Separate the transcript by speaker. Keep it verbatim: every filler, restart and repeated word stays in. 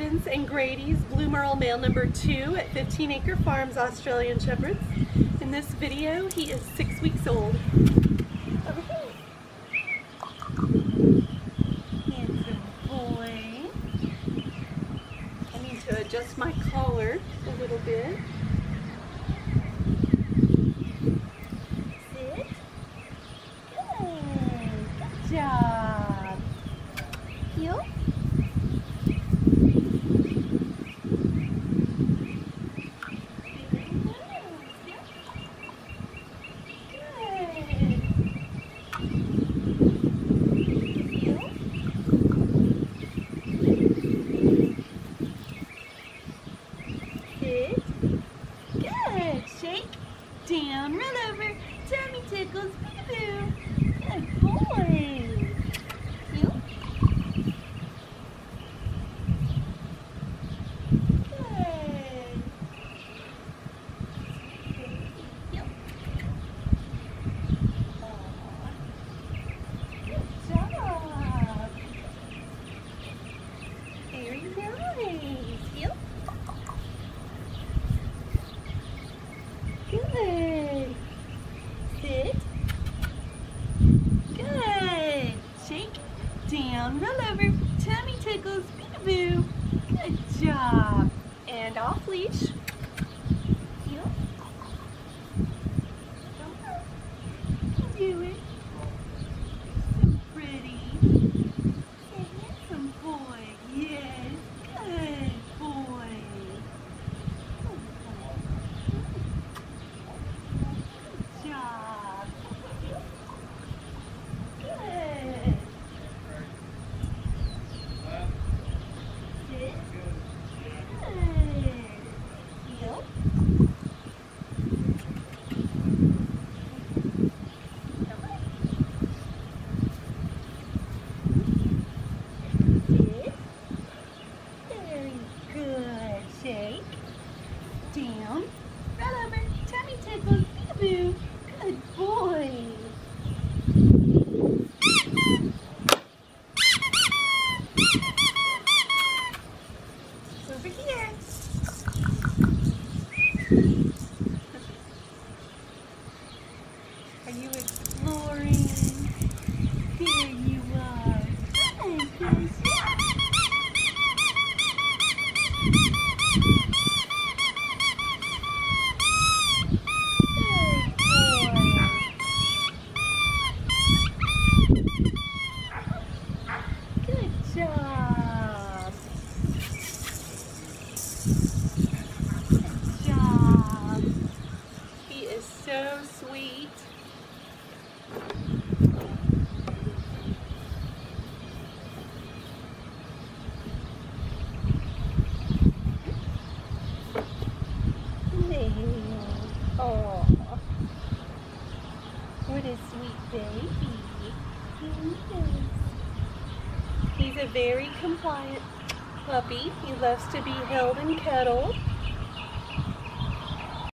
Speaker 1: Gordon's and Grady's Blue Merle male number two at fifteen Acre Farms Australian Shepherds. In this video, he is six weeks old. Over here. Handsome boy. I need to adjust my collar a little bit. Sit. Good. Good job. Heel. Sit. Good. Shake. Down. Roll over. Tummy tickles. Peekaboo. Good boy. Heel. Good. Heel. Aw. Good job. Very nice. Heel. Good. Sit. Good. Shake. Down. Roll over. Tummy tickles. Peekaboo. Good job. And off leash. Heel. Come on. Do it. So pretty. A handsome boy. Yes. Good boy. Good job. Good. Sit. Good. Heel. Come on. Sit. Very good. Shake. Down. Roll over. Tummy tickles. Peekaboo. Good boy. Over here. Are you exploring? There you are. Good, good. Good job. Good job. He is so sweet. Oh, what a sweet baby. He is. He's a very compliant puppy. He loves to be held and cuddled.